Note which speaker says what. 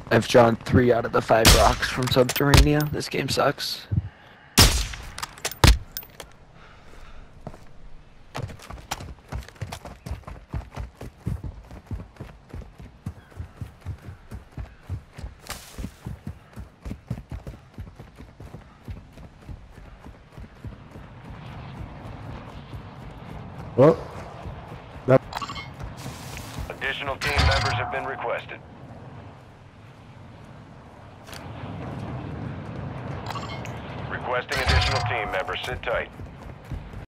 Speaker 1: I've drawn 3 out of the 5 rocks from Subterranea. This game sucks.
Speaker 2: Well, that
Speaker 3: Additional team members have been requested. Requesting additional team members. Sit tight.